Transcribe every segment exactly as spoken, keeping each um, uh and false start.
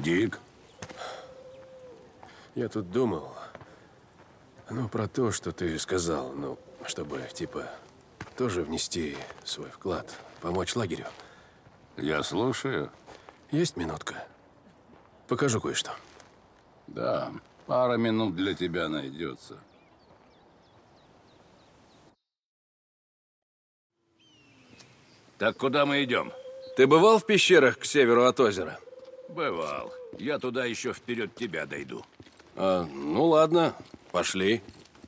Дик? Я тут думал, ну, про то, что ты сказал, ну, чтобы, типа, тоже внести свой вклад, помочь лагерю. Я слушаю. Есть минутка? Покажу кое-что. Да, пара минут для тебя найдется. Так куда мы идем? Ты бывал в пещерах к северу от озера? Бывал. Я туда еще вперед тебя дойду. А, ну ладно, пошли.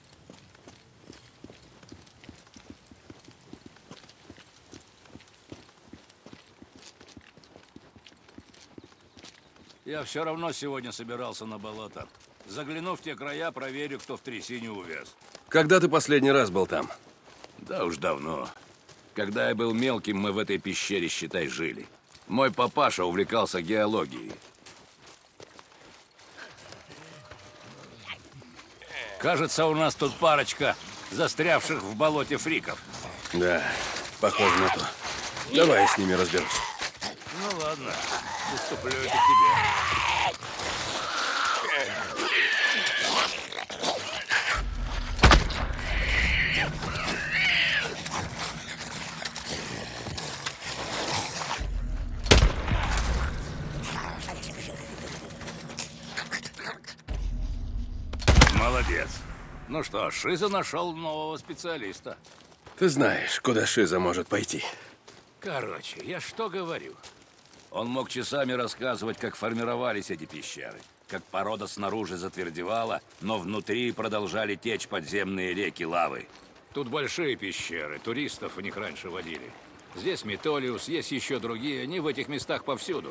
Я все равно сегодня собирался на болото. Загляну в те края, проверю, кто в трясине увяз. Когда ты последний раз был там? Да уж давно. Когда я был мелким, мы в этой пещере, считай, жили. Мой папаша увлекался геологией. Кажется, у нас тут парочка застрявших в болоте фриков. Да, похоже на то. Давай я с ними разберусь. Ну ладно, уступлю это тебе. Молодец. Ну что, Шиза нашел нового специалиста. Ты знаешь, куда Шиза может пойти. Короче, я что говорю? Он мог часами рассказывать, как формировались эти пещеры, как порода снаружи затвердевала, но внутри продолжали течь подземные реки лавы. Тут большие пещеры, туристов в них раньше водили. Здесь Метолиус, есть еще другие, они в этих местах повсюду.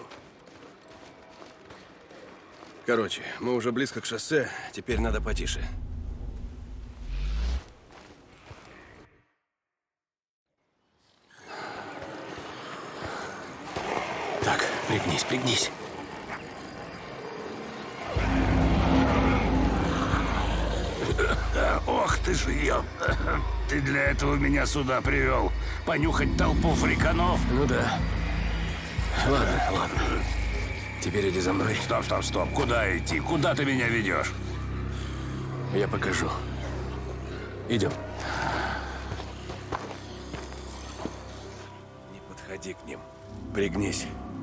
Короче, мы уже близко к шоссе, теперь надо потише. Так, пригнись, пригнись. Ох ты ж ее! Ты для этого меня сюда привел. Понюхать толпу фриканов? Ну да. Ладно, ладно. Теперь иди за мной. Стоп, стоп, стоп. Куда идти? Куда ты меня ведешь? Я покажу. Идем. Не подходи к ним. Пригнись.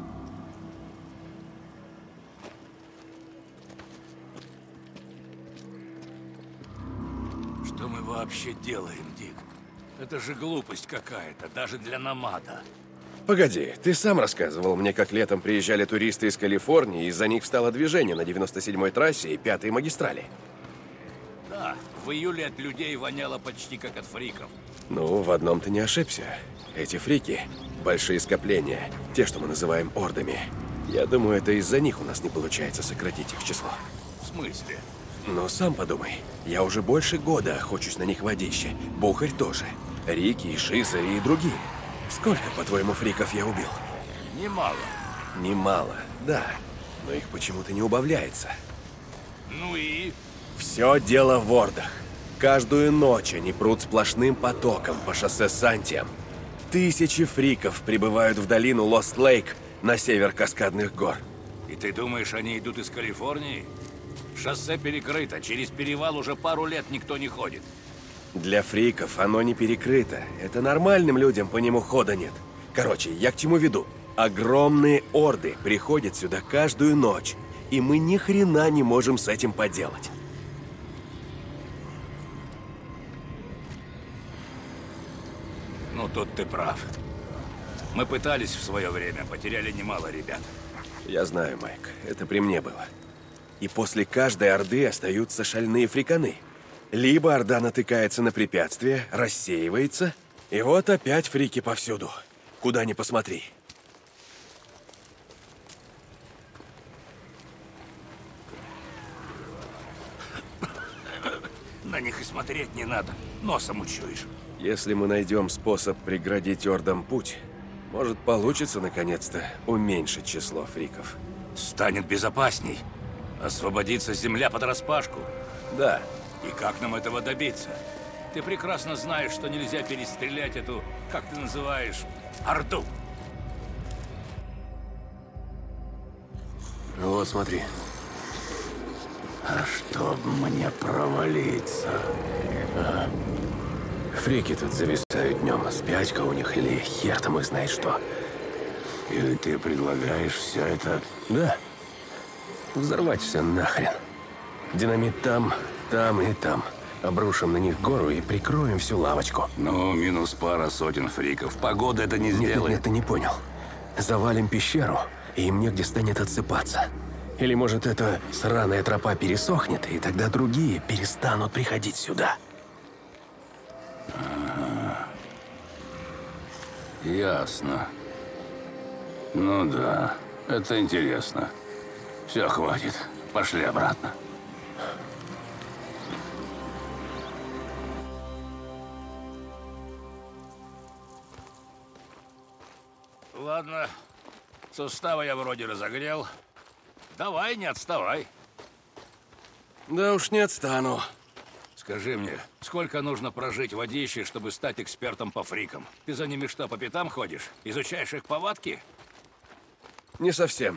Что мы вообще делаем, Дик? Это же глупость какая-то, даже для номада. Погоди, ты сам рассказывал мне, как летом приезжали туристы из Калифорнии, и из-за них встало движение на девяносто седьмой трассе и пятой магистрали. Да, в июле от людей воняло почти как от фриков. Ну, в одном ты не ошибся. Эти фрики – большие скопления, те, что мы называем ордами. Я думаю, это из-за них у нас не получается сократить их число. В смысле? Но сам подумай, я уже больше года охочусь на них в водище. Бухарь тоже. Рики, и Шиза, и другие. Сколько, по-твоему, фриков я убил? Немало. Немало, да. Но их почему-то не убавляется. Ну и? Все дело в ордах. Каждую ночь они прут сплошным потоком по шоссе Сантиам. Тысячи фриков прибывают в долину Лост-Лейк на север Каскадных гор. И ты думаешь, они идут из Калифорнии? Шоссе перекрыто, через перевал уже пару лет никто не ходит. Для фриков оно не перекрыто. Это нормальным людям по нему хода нет. Короче, я к чему веду? Огромные орды приходят сюда каждую ночь, и мы ни хрена не можем с этим поделать. Ну, тут ты прав. Мы пытались в свое время, потеряли немало ребят. Я знаю, Майк, это при мне было. И после каждой орды остаются шальные фриканы. Либо орда натыкается на препятствие, рассеивается, и вот опять фрики повсюду. Куда ни посмотри. На них и смотреть не надо, носом учуешь. Если мы найдем способ преградить ордам путь, может, получится наконец-то уменьшить число фриков. Станет безопасней. Освободится земля под распашку. Да. И как нам этого добиться? Ты прекрасно знаешь, что нельзя перестрелять эту, как ты называешь, орду. Вот, смотри. А чтоб мне провалиться. А. Фрики тут зависают днем. Спячка у них или хер там их знает что. И ты предлагаешь все это? Да. Взорвать все нахрен. Динамит там, там и там. Обрушим на них гору и прикроем всю лавочку. Ну, минус пара сотен фриков. Погода это не Нет, нет, сделает. нет, ты не понял. Завалим пещеру, и им негде станет отсыпаться. Или, может, эта сраная тропа пересохнет, и тогда другие перестанут приходить сюда. Ага. Ясно. Ну да, это интересно. Все, хватит. Пошли обратно. Ладно, суставы я вроде разогрел. Давай, не отставай. Да уж не отстану. Скажи мне, сколько нужно прожить водище, чтобы стать экспертом по фрикам? Ты за ними что, по пятам ходишь? Изучаешь их повадки? Не совсем.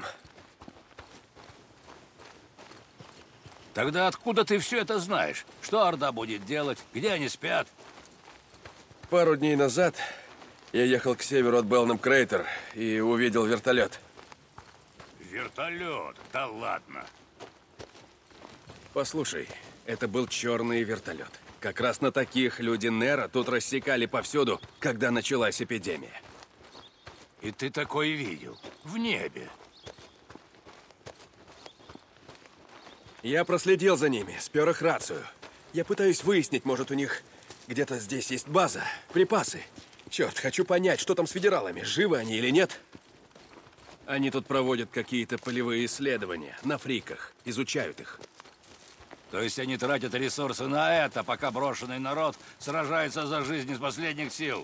Тогда откуда ты все это знаешь? Что Орда будет делать? Где они спят? Пару дней назад я ехал к северу от Белнам Крейтер и увидел вертолет. Вертолет? Да ладно. Послушай, это был черный вертолет. Как раз на таких люди Нера тут рассекали повсюду, когда началась эпидемия. И ты такой видел? В небе? Я проследил за ними, спер их рацию. Я пытаюсь выяснить, может, у них где-то здесь есть база, припасы. Черт, хочу понять, что там с федералами, живы они или нет. Они тут проводят какие-то полевые исследования на фриках, изучают их. То есть они тратят ресурсы на это, пока брошенный народ сражается за жизнь из последних сил?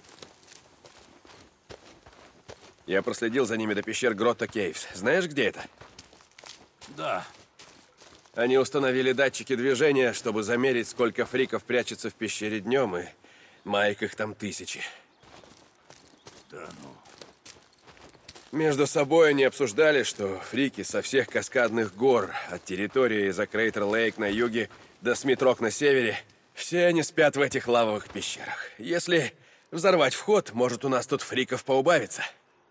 Я проследил за ними до пещер Гротта Кейвс. Знаешь, где это? Да. Они установили датчики движения, чтобы замерить, сколько фриков прячется в пещере днем, и Майк их там тысячи. Да ну. Между собой они обсуждали, что фрики со всех каскадных гор, от территории за Крейтер-Лейк на юге до Смит-Рок на севере, все они спят в этих лавовых пещерах. Если взорвать вход, может, у нас тут фриков поубавится.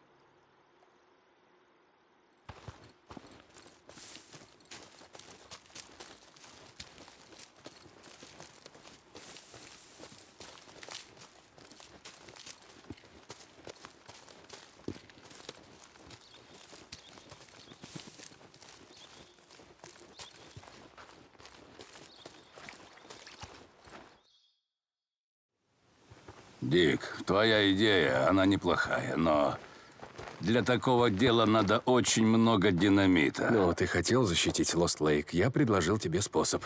Дик, твоя идея, она неплохая, но для такого дела надо очень много динамита. Ну, ты хотел защитить Лост Лейк, я предложил тебе способ.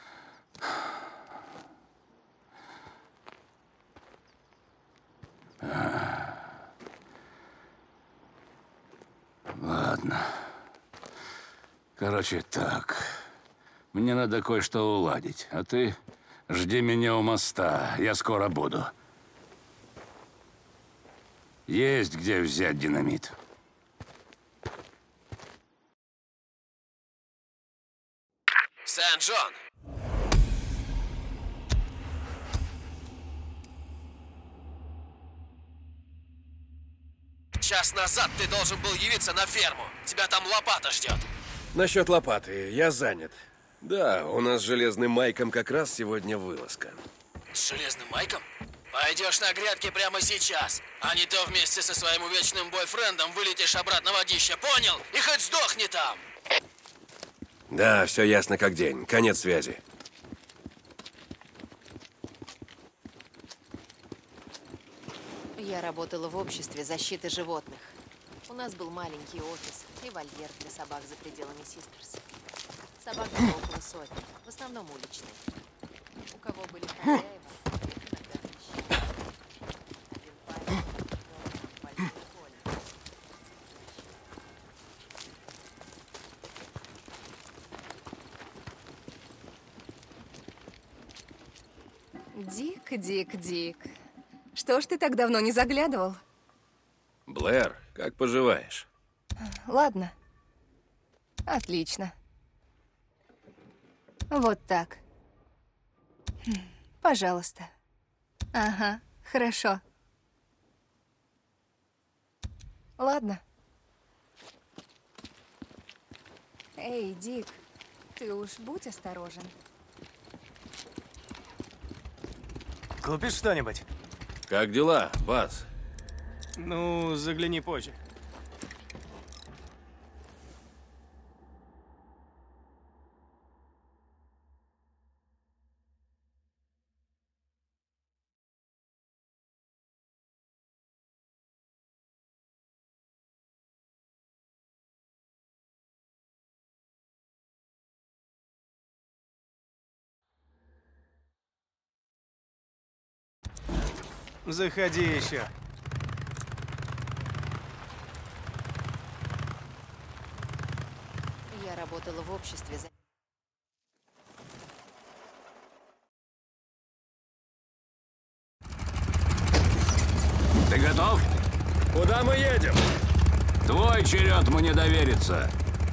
Ладно. Короче, так. Мне надо кое-что уладить, а ты жди меня у моста, я скоро буду. Есть где взять динамит. Сент-Джон! Час назад ты должен был явиться на ферму. Тебя там лопата ждет. Насчет лопаты, я занят. Да, у нас с Железным Майком как раз сегодня вылазка. С Железным Майком? Пойдешь на грядки прямо сейчас. А не то вместе со своим увечным бойфрендом вылетишь обратно в водище, понял? И хоть сдохни там. Да, все ясно как день. Конец связи. Я работала в обществе защиты животных. У нас был маленький офис и вольер для собак за пределами Систерс. Собак было около сотни, в основном уличные. У кого были хозяева, их иногда тащили. Один парень вел в больное поле. Дик, Дик, Дик. Что ж ты так давно не заглядывал? Блэр, как поживаешь? Ладно. Отлично. Вот так. Хм, Пожалуйста. Ага, хорошо. Ладно. Эй, Дик, ты уж будь осторожен. Купишь что-нибудь? Как дела, Баз? Ну, загляни позже. Заходи еще. Я работала в обществе за... Ты готов? Куда мы едем? Твой черед мне довериться.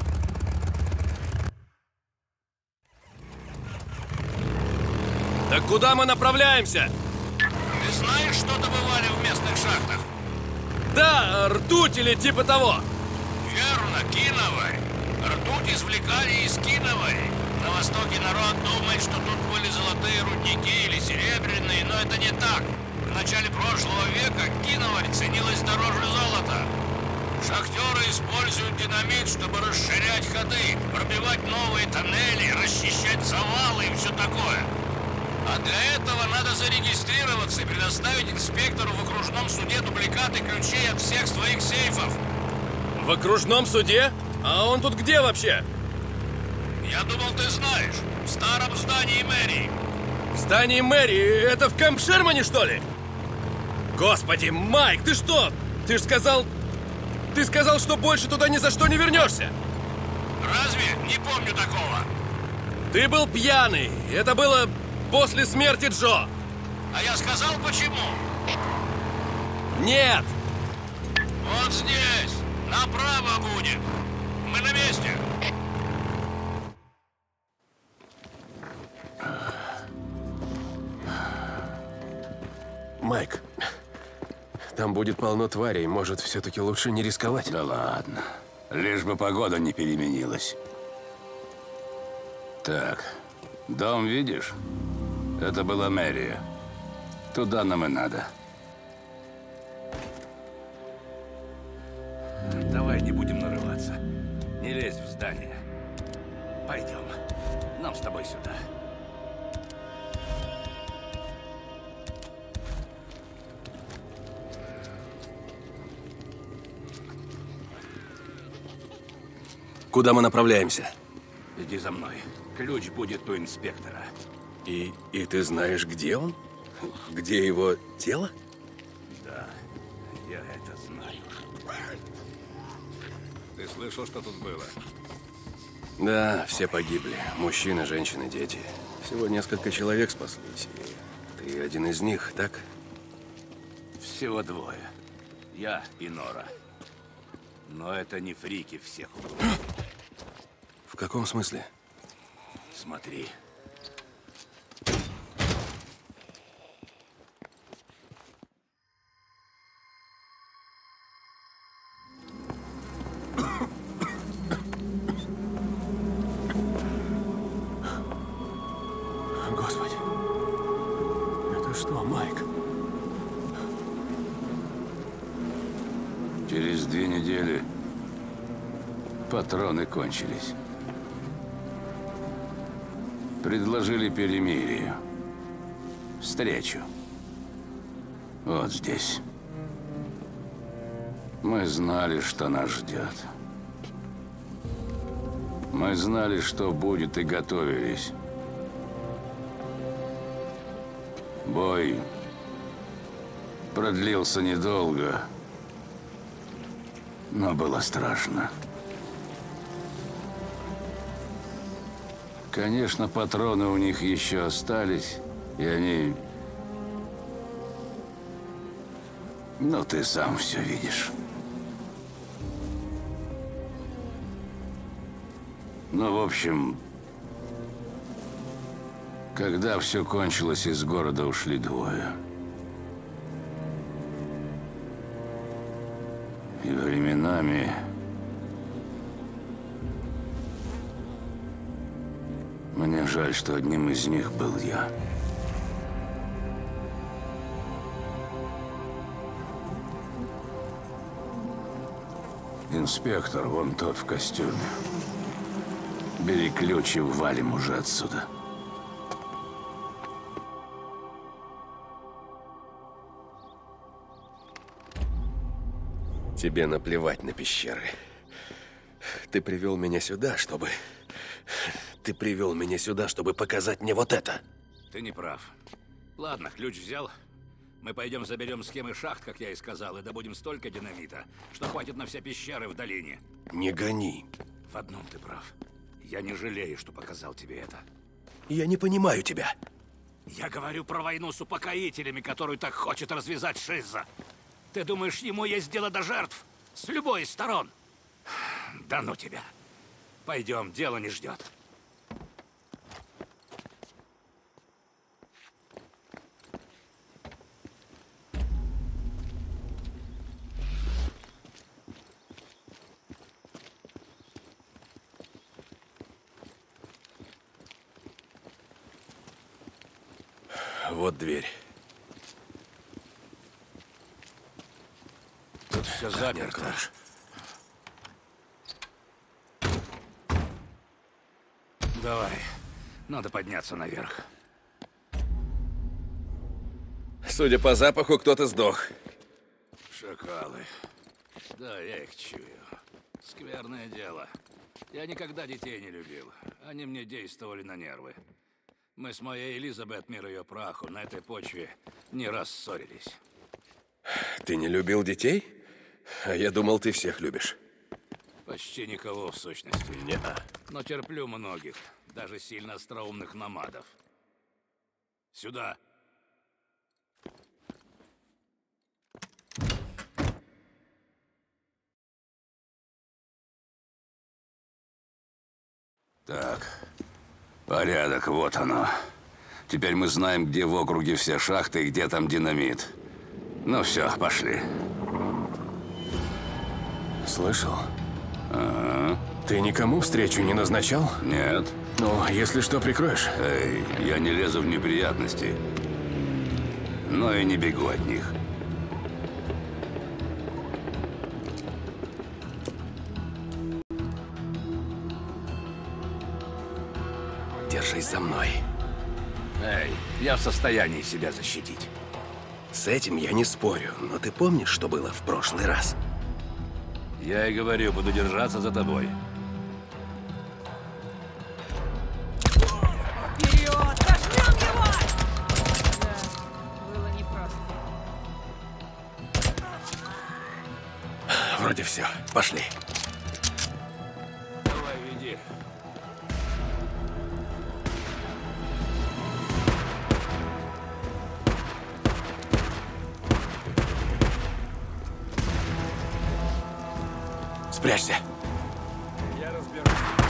Так куда мы направляемся? Ты знаешь, что добывали в местных шахтах? Да, ртуть или типа того. Верно, киноварь. Ртуть извлекали из киновари. На Востоке народ думает, что тут были золотые рудники или серебряные, но это не так. В начале прошлого века киноварь ценилась дороже золота. Шахтеры используют динамит, чтобы расширять ходы, пробивать новые тоннели, расчищать завалы и все такое. А для этого надо зарегистрироваться и предоставить инспектору в окружном суде дубликаты ключей от всех своих сейфов. В окружном суде? А он тут где вообще? Я думал, ты знаешь. В старом здании мэрии. В здании мэрии? Это в Кэмп Шермане, что ли? Господи, Майк, ты что? Ты ж сказал... Ты сказал, что больше туда ни за что не вернешься. Разве? Не помню такого. Ты был пьяный. Это было после смерти Джо. А я сказал, почему? Нет. Вот здесь. Направо будет. Мы на месте. Майк, там будет полно тварей. Может, все-таки лучше не рисковать? Да ладно. Лишь бы погода не переменилась. Так, дом видишь? Это была мэрия. Туда нам и надо. Давай не будем нарываться. Не лезь в здание. Пойдем. Нам с тобой сюда. Куда мы направляемся? Иди за мной. Ключ будет у инспектора. И, и ты знаешь, где он? Где его тело? Да, я это знаю. Ты слышал, что тут было? Да, все погибли. Мужчины, женщины, дети. Всего несколько человек спаслись. И ты один из них, так? Всего двое. Я и Нора. Но это не фрики всех убили. В каком смысле? Смотри. Господи. Это что, Майк? Через две недели патроны кончились. Предложили перемирие. Встречу. Вот здесь. Мы знали, что нас ждет. Мы знали, что будет, и готовились. Бой продлился недолго, но было страшно. Конечно, патроны у них еще остались, и они... Ну, ты сам все видишь. Ну, в общем, когда все кончилось, из города ушли двое. И временами... Мне жаль, что одним из них был я. Инспектор, вон тот в костюме. Бери ключ и валим уже отсюда. Тебе наплевать на пещеры. Ты привел меня сюда, чтобы... Ты привел меня сюда, чтобы показать мне вот это. Ты не прав. Ладно, ключ взял. Мы пойдем заберем схемы шахт, как я и сказал, и добудем столько динамита, что хватит на все пещеры в долине. Не гони. В одном ты прав. Я не жалею, что показал тебе это. Я не понимаю тебя. Я говорю про войну с упокоителями, которую так хочет развязать Шиза. Ты думаешь, ему есть дело до жертв? С любой из сторон? Да ну тебя. Пойдем, дело не ждет. Вот дверь. Тут все заперто. Давай. Надо подняться наверх. Судя по запаху, кто-то сдох. Шакалы. Да, я их чую. Скверное дело. Я никогда детей не любил. Они мне действовали на нервы. Мы с моей Элизабет, мир ее праху, на этой почве не раз ссорились. Ты не любил детей? А я думал, ты всех любишь. Почти никого, в сущности. Не-а. Но терплю многих, даже сильно остроумных номадов. Сюда. Так, порядок, вот оно. Теперь мы знаем, где в округе все шахты и где там динамит. Ну все, пошли. Слышал? Ага. Ты никому встречу не назначал? Нет. Ну, если что, прикроешь? Эй, я не лезу в неприятности, но и не бегу от них. Держись за мной. Эй, я в состоянии себя защитить. С этим я не спорю, но ты помнишь, что было в прошлый раз? Я и говорю, буду держаться за тобой. Вперед! Дожмем его! Да, было непросто. Вроде все. Пошли. Давай, веди. Спрячься. Я разберусь.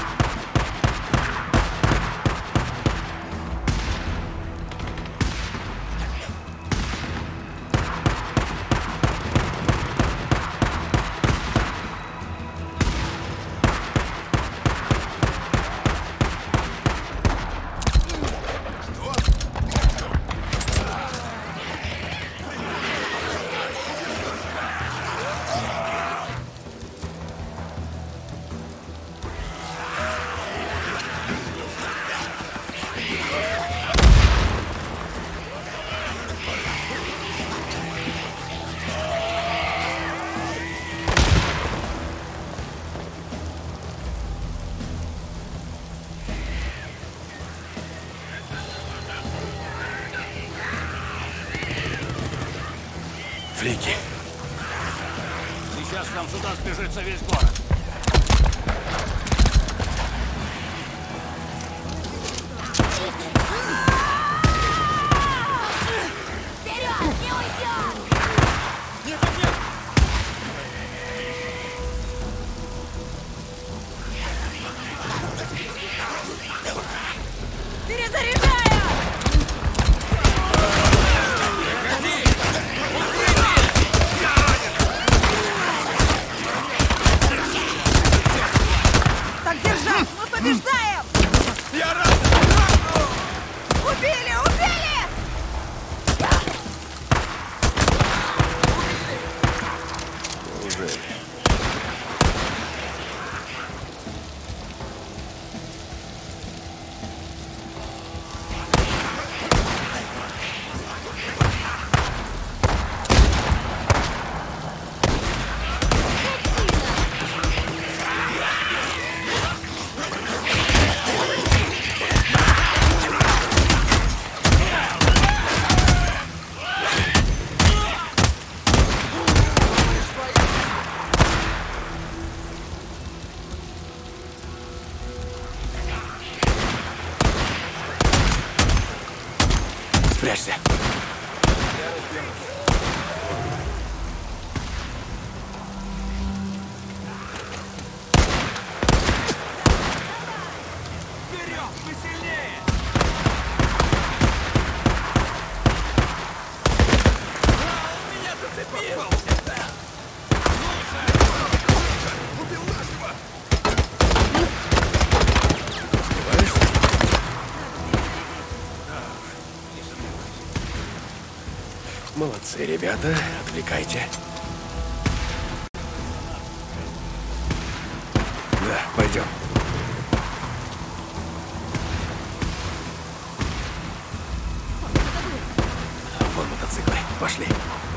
Флики. Сейчас к нам сюда сбежится весь город. Вперед! Не уйдем! Спрячься. Молодцы, ребята. Отвлекайте. Да, пойдем. Вон мотоциклы. Пошли.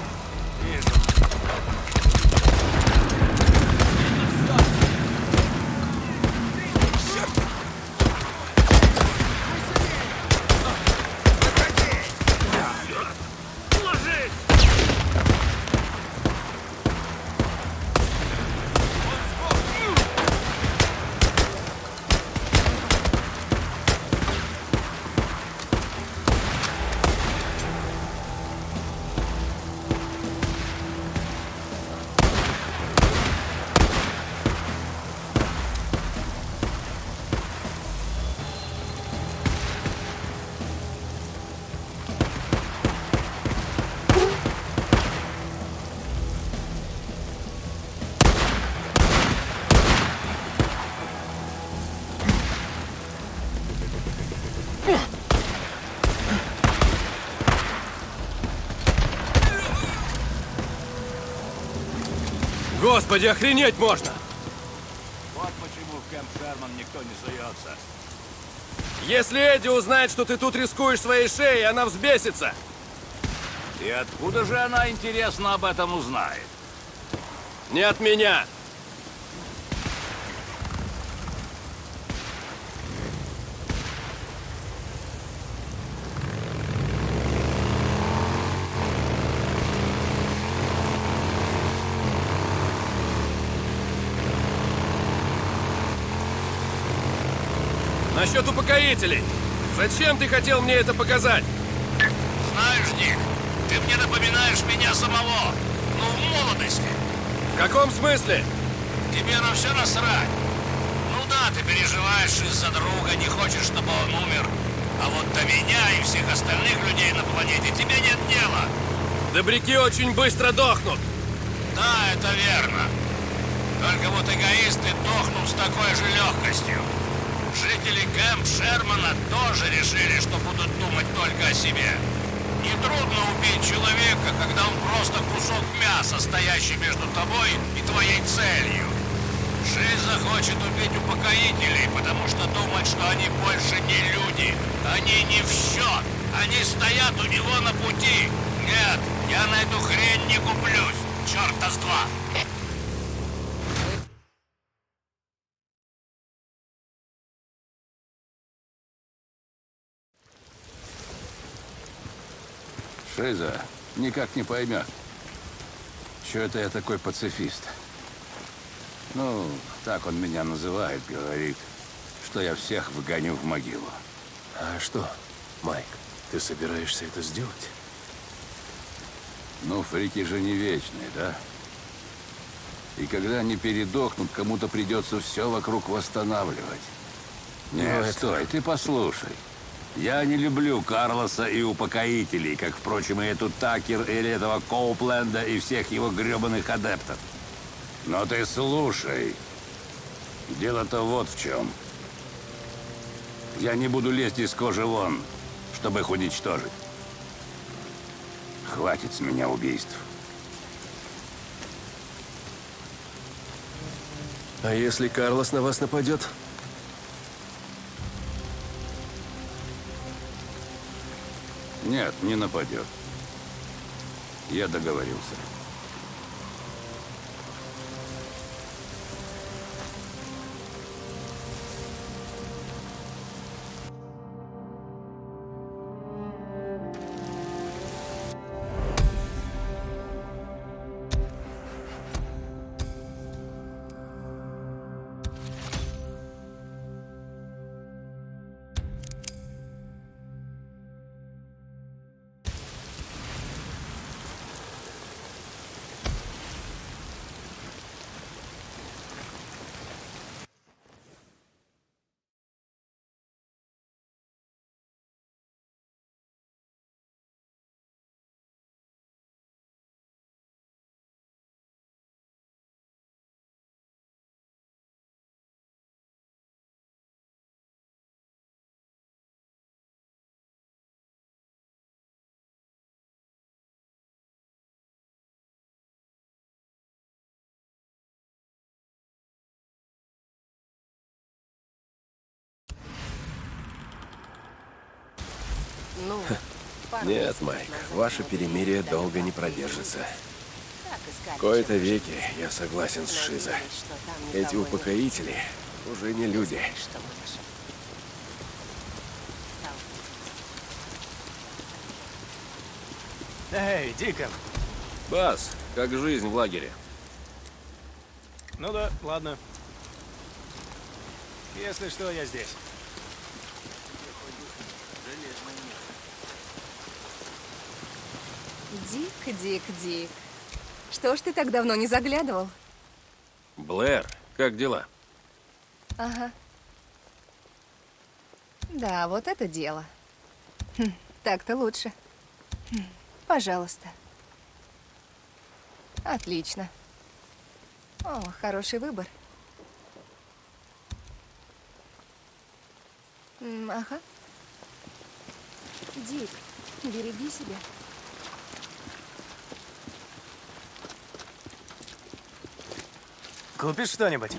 Господи, охренеть можно! Вот почему в Кэмп Шерман никто не суется. Если Эдди узнает, что ты тут рискуешь своей шеей, она взбесится. И откуда же она, интересно, об этом узнает? Не от меня. Насчет упокоителей. Зачем ты хотел мне это показать? Знаешь, Дик, ты мне напоминаешь меня самого. Ну, в молодости. В каком смысле? Тебе на все насрать. Ну да, ты переживаешь из-за друга, не хочешь, чтобы он умер. А вот до меня и всех остальных людей на планете тебе нет дела. Добряки очень быстро дохнут. Да, это верно. Только вот эгоисты дохнут с такой же легкостью. Жители Кэмп Шермана тоже решили, что будут думать только о себе. Нетрудно убить человека, когда он просто кусок мяса, стоящий между тобой и твоей целью. Жиза хочет убить упокоителей, потому что думает, что они больше не люди. Они не в счет. Они стоят у него на пути. Нет, я на эту хрень не куплюсь. Черта с два. Шиза никак не поймет, что это я такой пацифист. Ну, так он меня называет, говорит, что я всех выгоню в могилу. А что, Майк, ты собираешься это сделать? Ну, фрики же не вечные, да? И когда они передохнут, кому-то придется все вокруг восстанавливать. Нет, Ну, это- стой, ты послушай. Я не люблю Карлоса и упокоителей, как, впрочем, и эту Такер, или этого Коупленда, и всех его гребаных адептов. Но ты слушай. Дело-то вот в чем. Я не буду лезть из кожи вон, чтобы их уничтожить. Хватит с меня убийств. А если Карлос на вас нападет? Нет, не нападет. Я договорился. Ну, пару Нет, месяцев Майк, назад ваше мы перемирие решили долго дать не вам продержится. Так искали, В кои-то чем веки жить. я согласен с Шиза. Надеялись, что там Эти никого нет. упокоители уже не люди. Знаешь, что мы нашли? Там. Эй, Дикон. Бас, как жизнь в лагере? Ну да, ладно. Если что, я здесь. Дик, Дик, Дик. Что ж ты так давно не заглядывал? Блэр, как дела? Ага. Да, вот это дело. Хм, так-то лучше. Хм, пожалуйста. Отлично. О, хороший выбор. М, ага. Дик, береги себя. Купишь что-нибудь?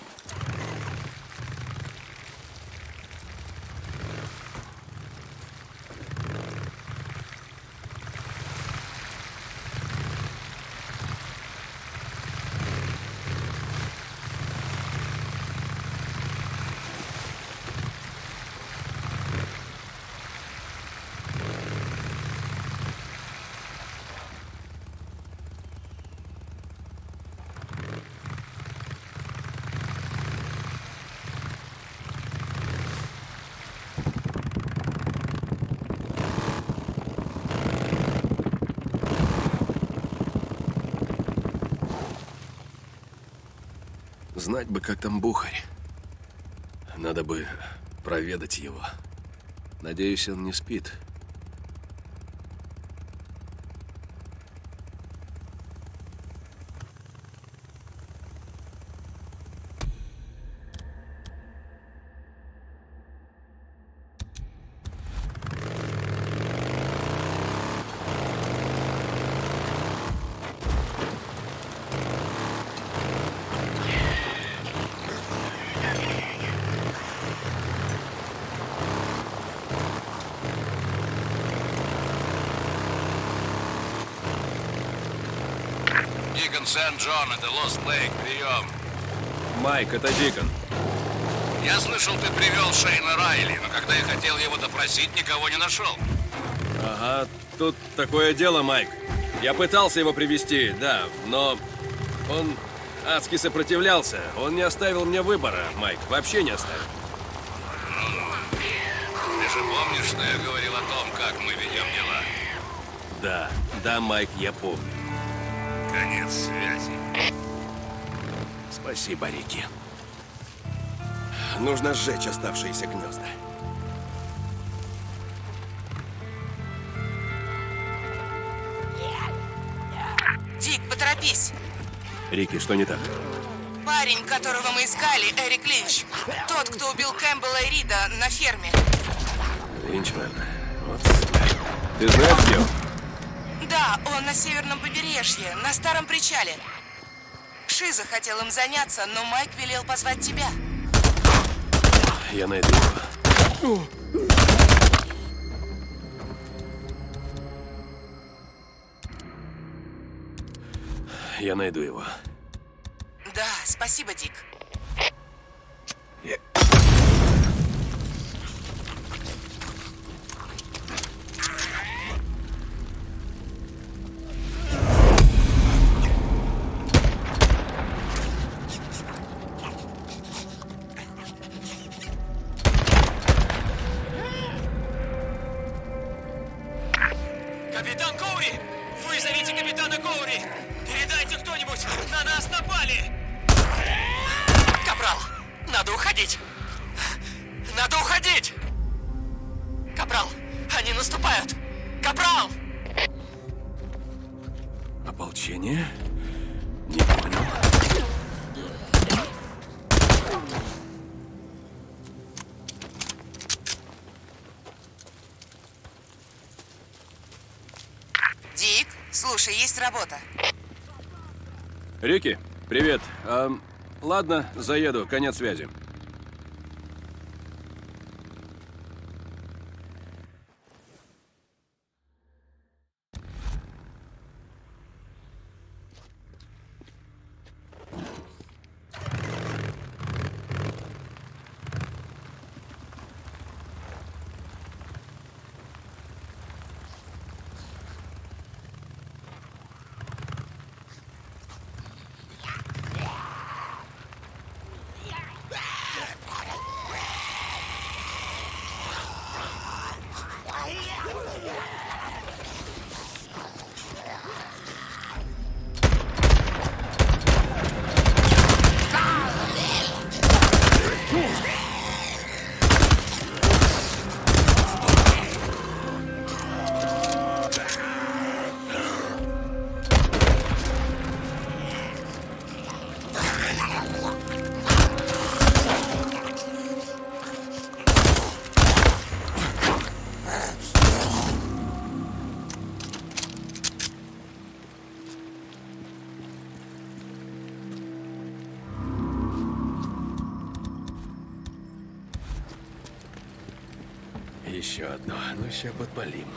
Знать бы, как там Бухарь. Надо бы проведать его. Надеюсь, он не спит. Дикон Сент-Джон, это Лост Лейк, прием. Майк, это Дикон. Я слышал, ты привел Шейна Райли, но когда я хотел его допросить, никого не нашел. Ага, тут такое дело, Майк. Я пытался его привести, да, но он адски сопротивлялся. Он не оставил мне выбора, Майк, вообще не оставил. Ты же помнишь, что я говорил о том, как мы ведем дела? Да, да, Майк, я помню. Конец связи. Спасибо, Рики. Нужно сжечь оставшиеся гнезда. Дик, поторопись. Рики, что не так? Парень, которого мы искали, Эрик Линч. Тот, кто убил Кэмпбелла и Рида на ферме. Линчман. Вот сука. Ты знаешь, где он? Да, он на северном побережье, на старом причале. Шиза хотел им заняться, но Майк велел позвать тебя. Я найду его. Я найду его. Да, спасибо, Дик. Я- Капитан Коури! Вызовите капитана Коури! Передайте кто-нибудь! На нас напали! Капрал! Надо уходить! Надо уходить! Капрал! Они наступают! Капрал! Ополчение? Не понял. Дик, слушай, есть работа. Рики, привет. Ам, ладно, заеду, конец связи. еще одно. Ну, сейчас подпалим.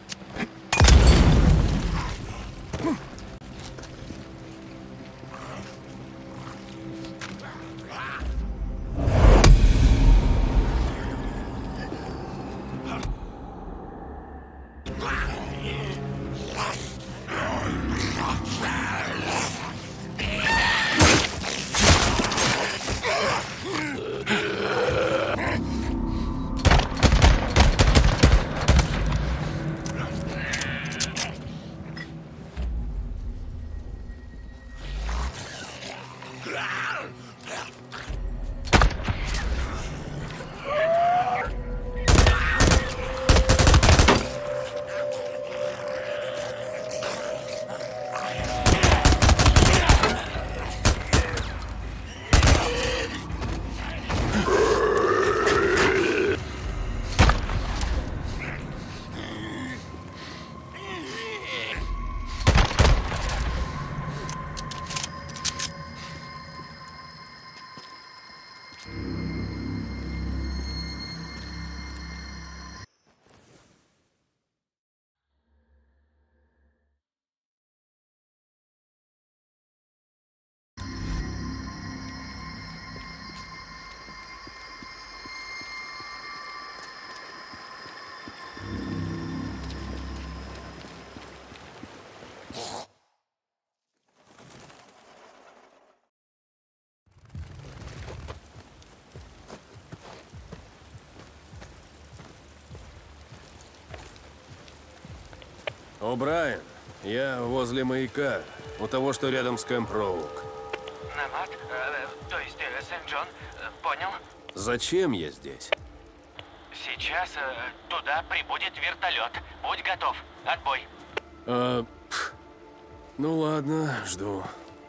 О'Брайен, я возле маяка, у того, что рядом с Кэмп Роук. Намат, э, то есть э, Сент-Джон, э, понял? Зачем я здесь? Сейчас э, туда прибудет вертолет. Будь готов. Отбой. А, пф, ну ладно, жду.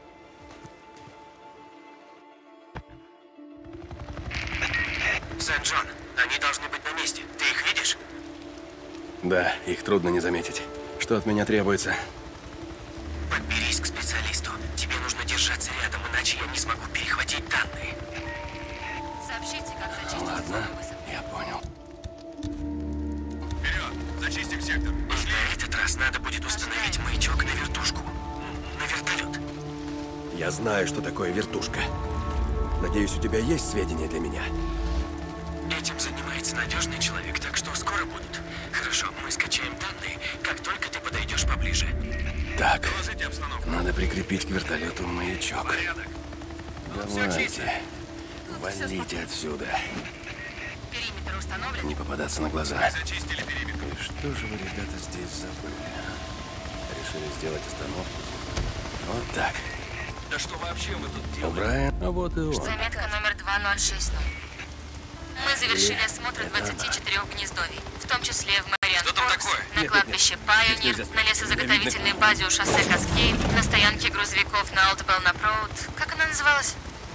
Сент-Джон, они должны быть на месте. Ты их видишь? Да, их трудно не заметить. Что от меня требуется? Подберись к специалисту. Тебе нужно держаться рядом, иначе я не смогу перехватить данные. Сообщите, как зачистить Ладно, зону высадки. я понял. Вперед! Зачистим сектор. На этот раз надо будет установить маячок на вертушку. На вертолет. Я знаю, что такое вертушка. Надеюсь, у тебя есть сведения для меня? Этим занимается надежный человек, так что скоро будут. Хорошо, мы скачаем данные, как только ты подойдешь поближе. Так, Доложите обстановку. надо прикрепить к вертолету маячок. Порядок. Давайте, валите отсюда. Периметр установлен. Не попадаться на глаза. Зачистили периметр. И что же вы, ребята, здесь забыли? Решили сделать остановку? Вот так. Да что вообще вы тут делаете? Брайан, а вот и он. Заметка номер два ноль шесть ноль. Мы завершили осмотр двадцати четырёх гнездовий, в том числе в Мэриан Что там Форкс, такое? на кладбище Пайонир, на лесозаготовительной базе у шоссе Каскейд, на стоянке грузовиков на Олд Белнап Роуд. Как она называлась?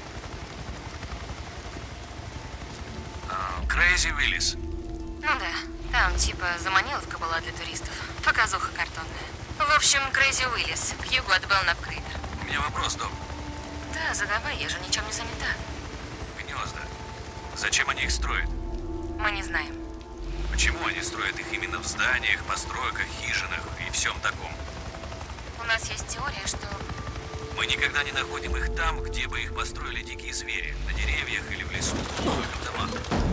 Крейзи Уиллис. Ну да, там типа заманиловка была для туристов. Показуха картонная. В общем, Крейзи Уиллис, к югу от Белнап Крейдер. У меня вопрос, Дом. Да, задавай, я же ничем не занята. Гнезда. Зачем они их строят? Мы не знаем. Почему они строят их именно в зданиях, постройках, хижинах и всем таком? У нас есть теория, что... Мы никогда не находим их там, где бы их построили дикие звери. На деревьях или в лесу. Только в домах.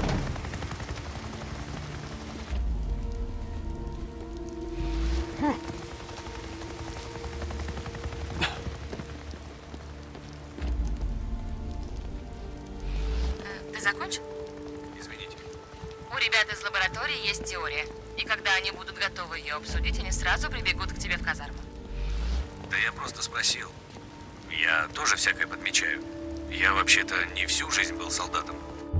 Э, Ты закончил? Извините. У ребят из лаборатории есть теория. И когда они будут готовы ее обсудить, они сразу прибегут к тебе в казарму. Да я просто спросил. Я тоже всякое подмечаю. Я вообще-то не всю жизнь был солдатом.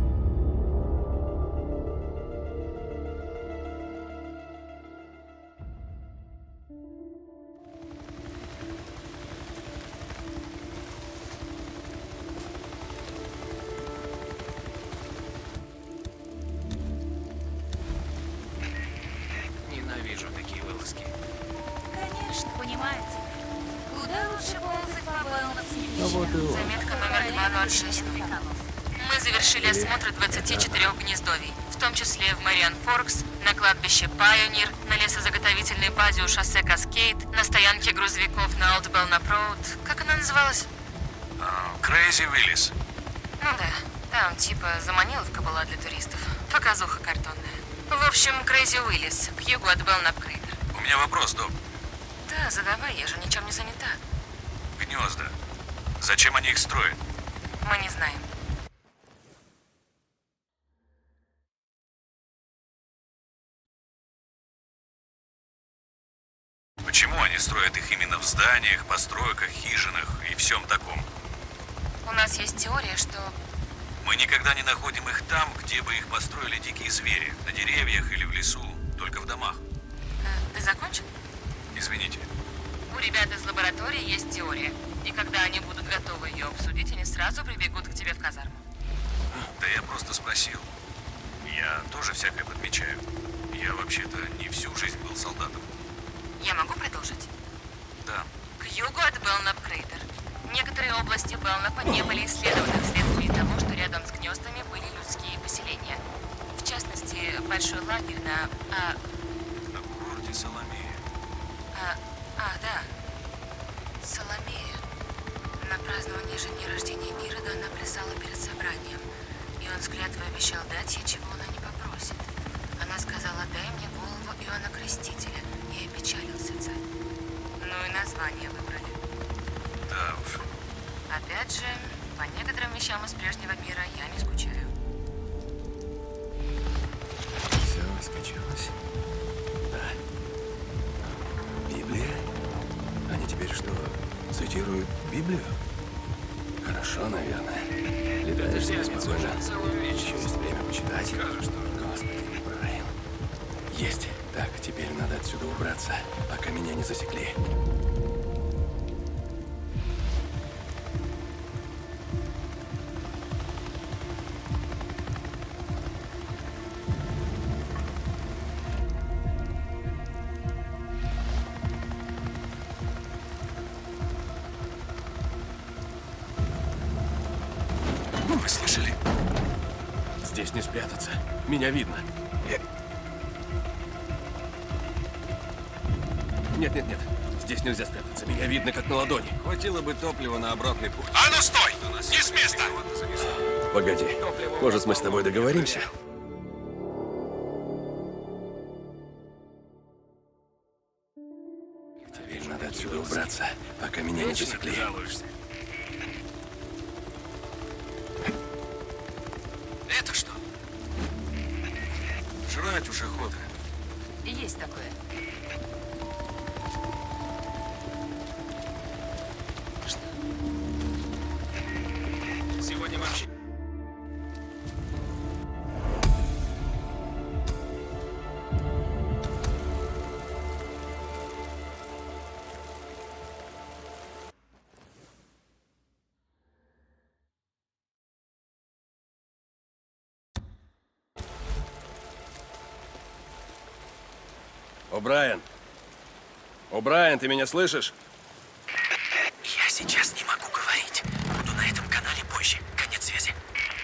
Ненавижу такие вылазки. Конечно, понимаете. Куда лучше ползать по обоим А вот и он. Заметка номер два ноль шесть ноль. Мы завершили осмотр двадцати четырёх гнездовий, в том числе в Мэриан Форкс, на кладбище Пайонир, на лесозаготовительной базе у шоссе Каскейд, на стоянке грузовиков на Олд Белнап Роуд. Как она называлась? Крейзи Уиллис. Ну да, там типа заманиловка была для туристов. Показуха картонная. В общем, Крейзи Уиллис, к югу от Белнап Крейдер. У меня вопрос, Док. Да, задавай, я же ничем не занята. Гнезда. Зачем они их строят? Мы не знаем. Почему они строят их именно в зданиях, постройках, хижинах и всем таком? У нас есть теория, что... Мы никогда не находим их там, где бы их построили дикие звери. На деревьях или в лесу, только в домах. А, ты закончил? Извините. У ребят из лаборатории есть теория. И когда они будут готовы ее обсудить, они сразу прибегут к тебе в казарму. Да я просто спросил. Я тоже всякое подмечаю. Я вообще-то не всю жизнь был солдатом. Я могу продолжить? Да. К югу от Белнап Крейдер. Некоторые области Белнапа не были исследованы вследствие того, что рядом с гнездами были людские поселения. В частности, большой лагерь на... А... На курорте Соломея. А, а, да. Соломея. На праздновании же дня рождения Ирода она плясала перед собранием. И он с клятвой обещал дать ей, чего она не попросит. Она сказала: дай мне голову Иоанна Крестителя. И опечалился царь. Ну и название выбрали. Да уж. Опять же, по некоторым вещам из прежнего мира я не скучаю. Все скачалось. Да. Библия? Они теперь что, цитируют Библию? Хорошо, наверное. Летаешь себе спокойно. Еще есть время почитать. Скажешь тоже. Господи, Брайан. Есть. Так, теперь надо отсюда убраться, пока меня не засекли. Вы слышали? Здесь не спрятаться. Меня видно. Нет, нет, нет. Здесь нельзя спрятаться. Меня видно, как на ладони. Хватило бы топлива на обратный путь. А ну стой! Не с места! Погоди. Может, мы с тобой договоримся? Теперь надо отсюда убраться, пока меня не засекли. Это что? Жрать уж охота. Есть такое. Сегодня вообще... О'Брайен! О'Брайен, ты меня слышишь? Я сейчас не могу говорить. Буду на этом канале позже. Конец связи.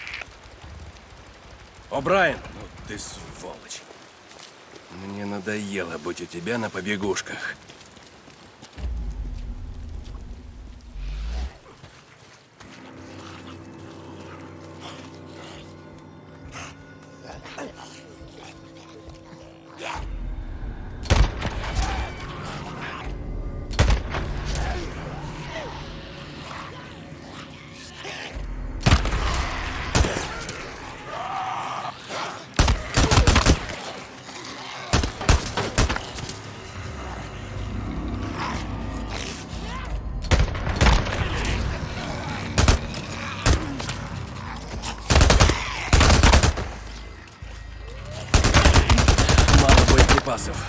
О'Брайен! Ну ты сволочь. Мне надоело быть у тебя на побегушках. Боеприпасов.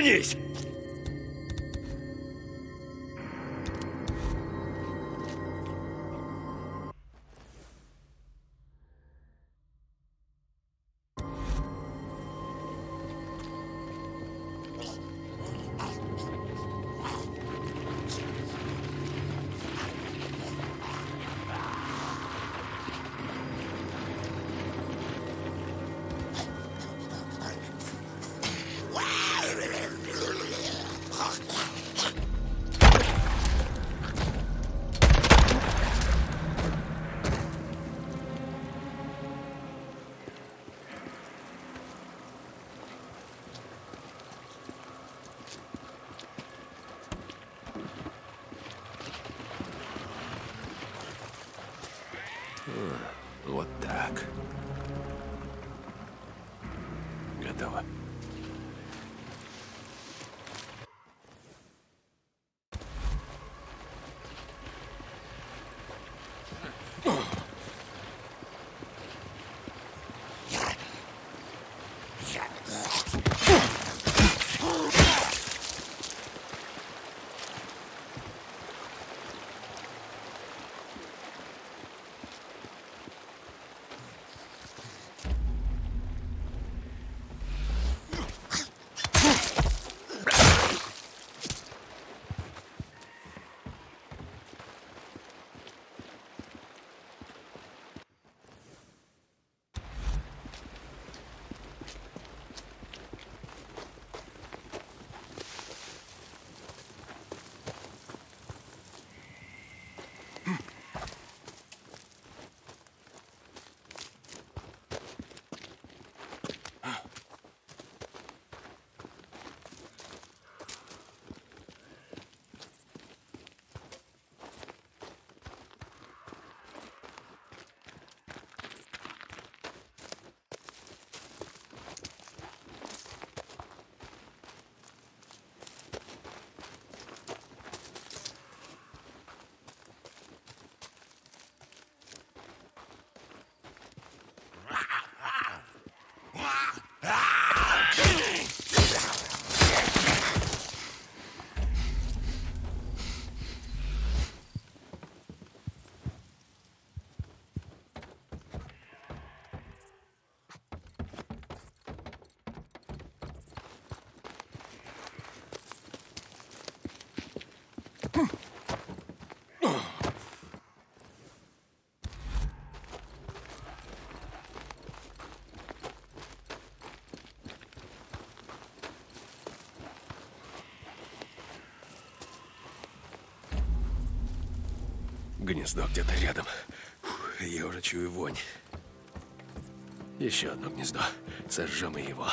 Вернись! Вот так. Готово. Гнездо где-то рядом. Фух, я уже чую вонь. Еще одно гнездо. Сожжем и его.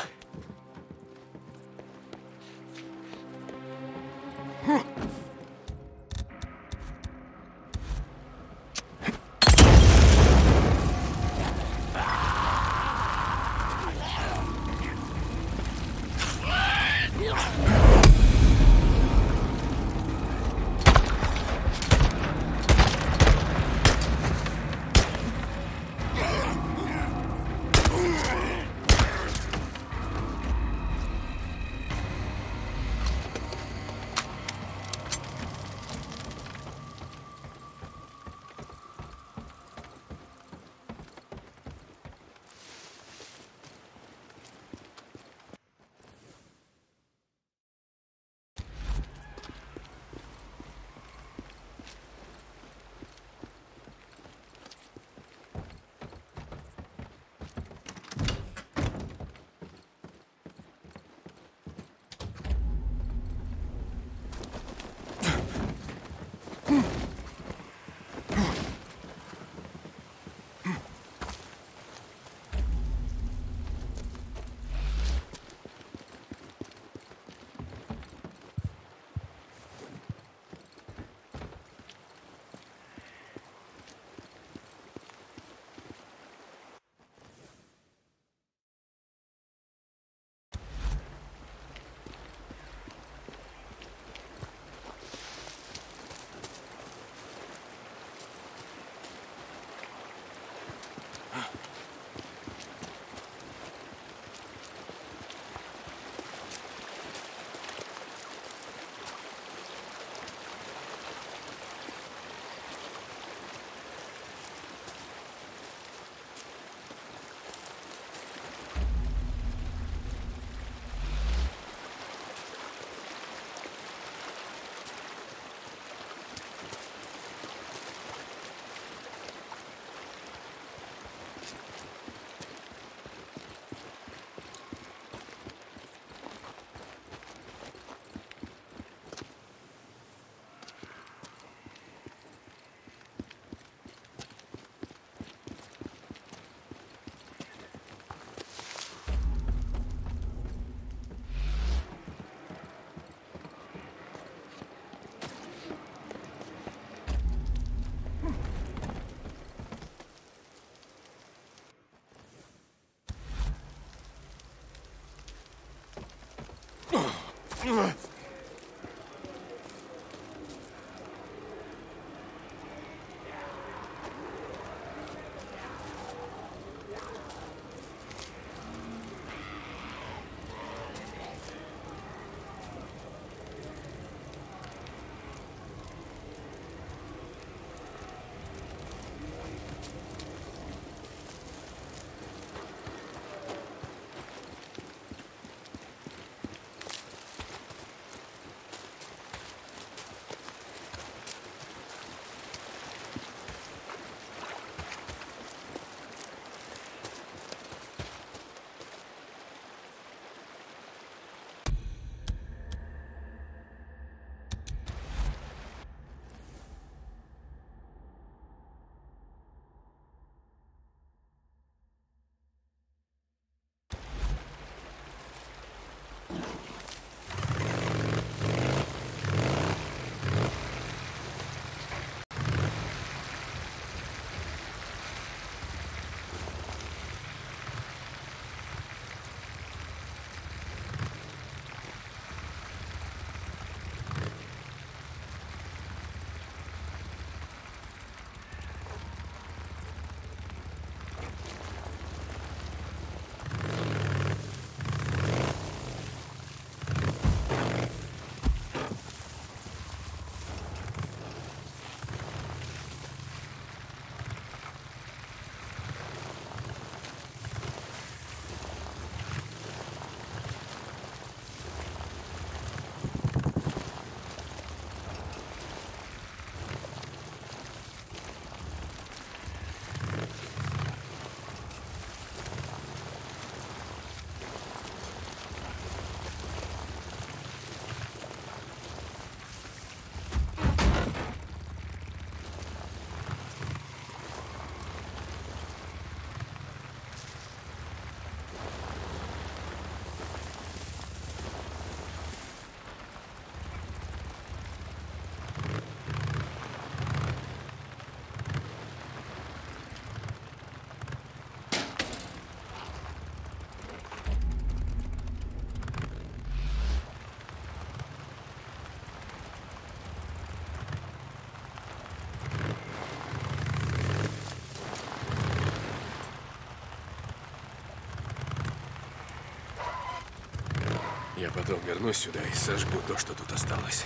Я потом вернусь сюда и сожгу то, что тут осталось.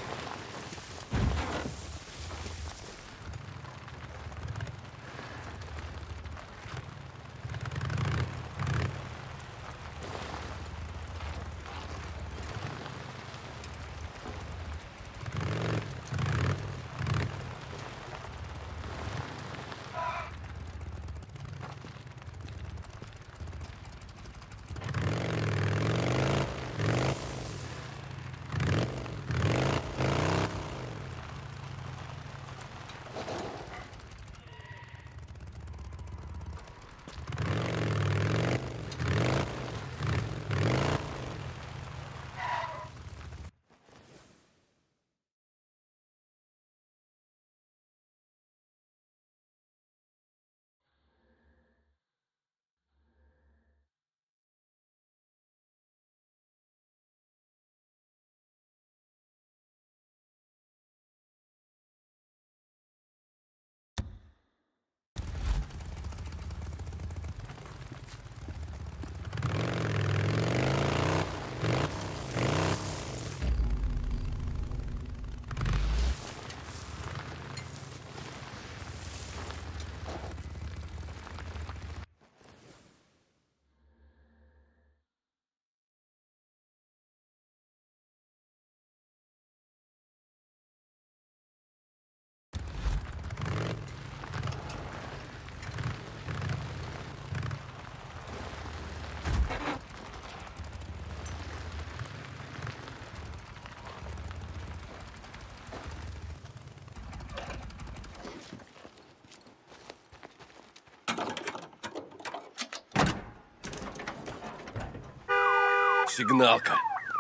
Сигналка.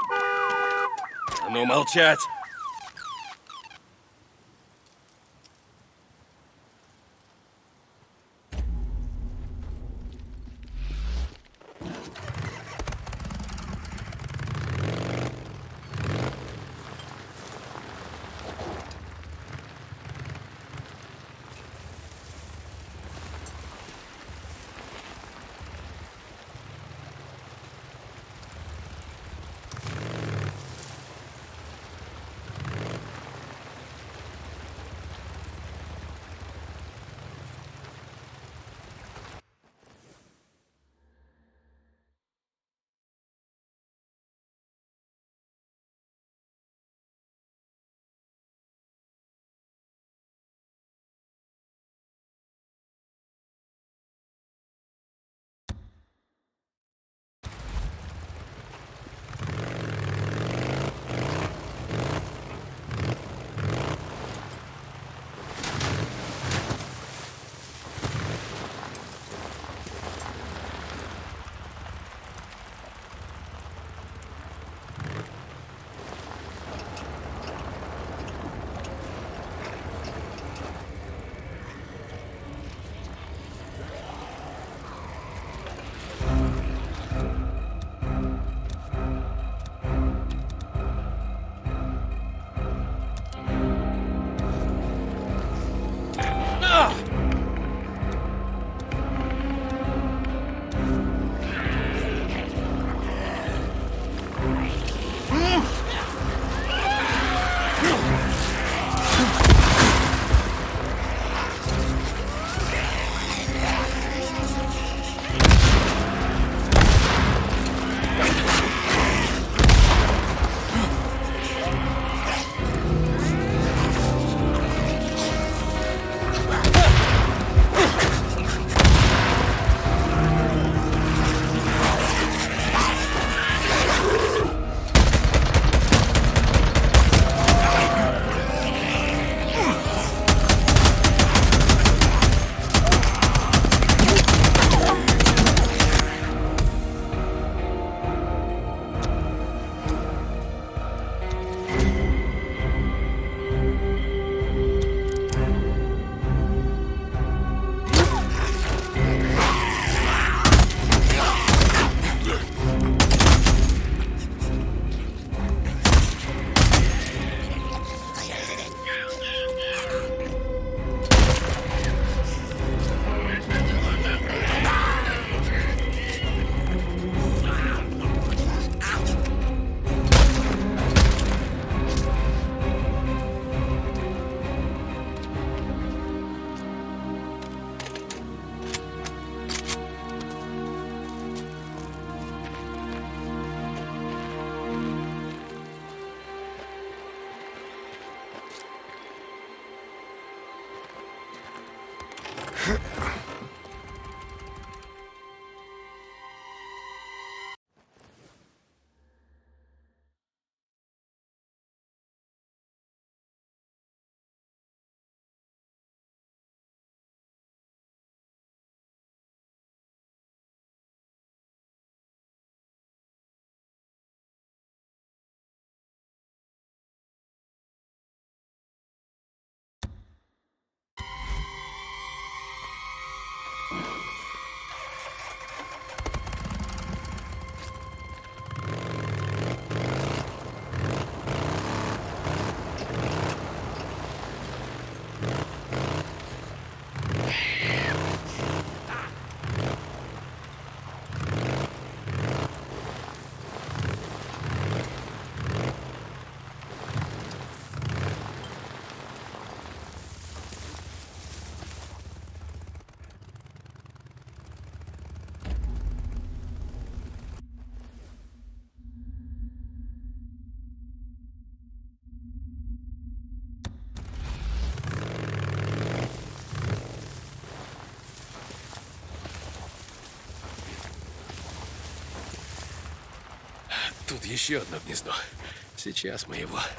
А ну, молчать! Тут еще одно гнездо. Сейчас мы его...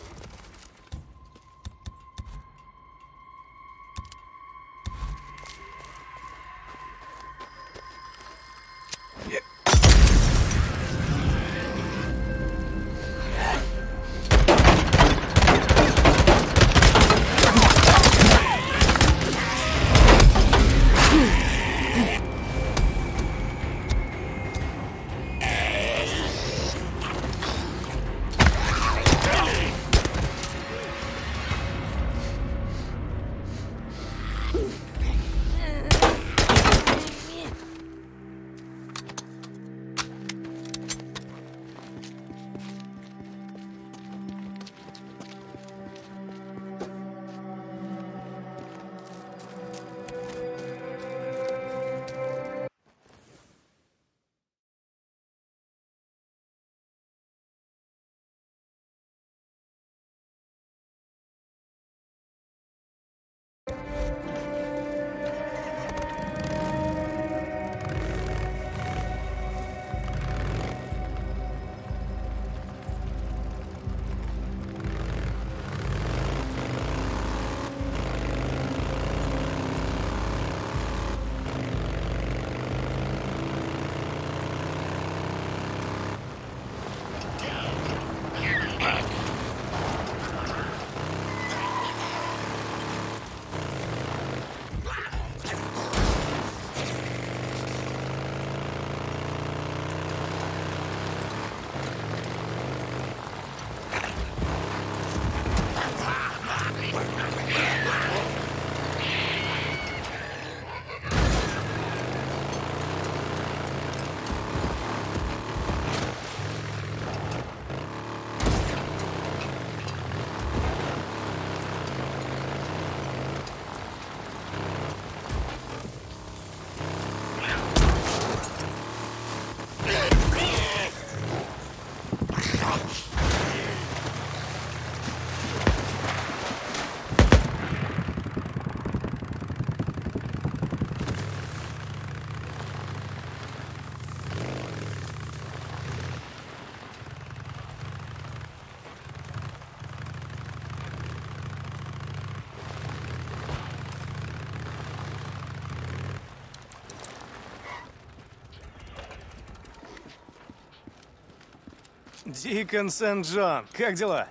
Дикон Сент-Джон, как дела?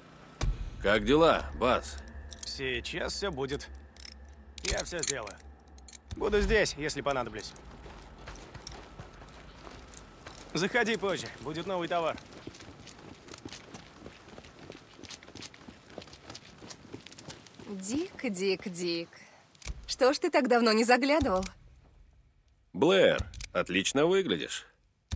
Как дела, Базз? Сейчас все будет. Я все сделаю. Буду здесь, если понадоблюсь. Заходи позже, будет новый товар. Дик, Дик, Дик. Что ж ты так давно не заглядывал? Блэр, отлично выглядишь.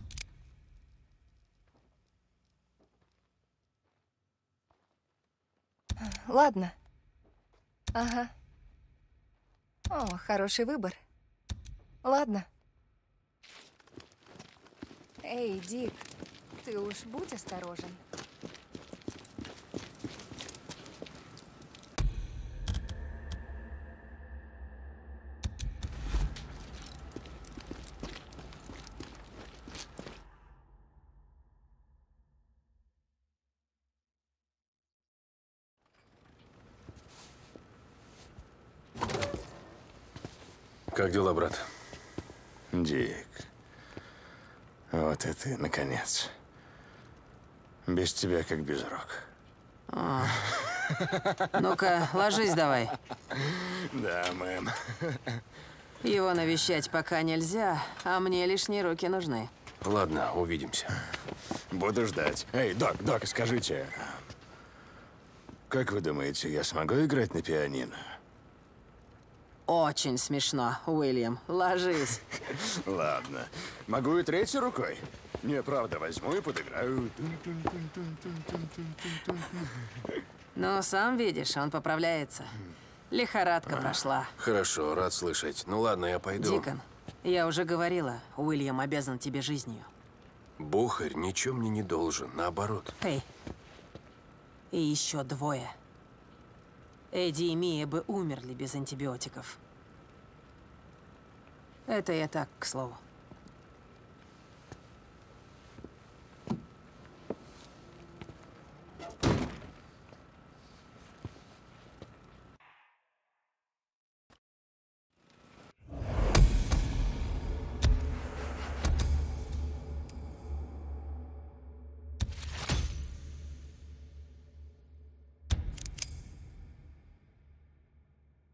Ладно. Ага. О, хороший выбор. Ладно. Эй, Дик, ты уж будь осторожен. Как дела, брат? Дик. Вот и ты, наконец. Без тебя как без рук. Ну-ка, ложись давай. Да, мэм. Его навещать пока нельзя, а мне лишние руки нужны. Ладно, увидимся. Буду ждать. Эй, док, док, скажите, как вы думаете, я смогу играть на пианино? Очень смешно, Уильям. Ложись. Ладно. Могу и третьей рукой? Не, правда, возьму и подыграю. Ну, сам видишь, он поправляется. Лихорадка прошла. Хорошо, рад слышать. Ну ладно, я пойду. Дикон, я уже говорила, Уильям обязан тебе жизнью. Бухарь ничего мне не должен, наоборот. Эй. И еще двое. Эдди и Мия бы умерли без антибиотиков. Это я так, к слову.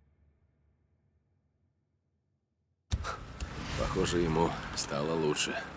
Похоже, ему стало лучше.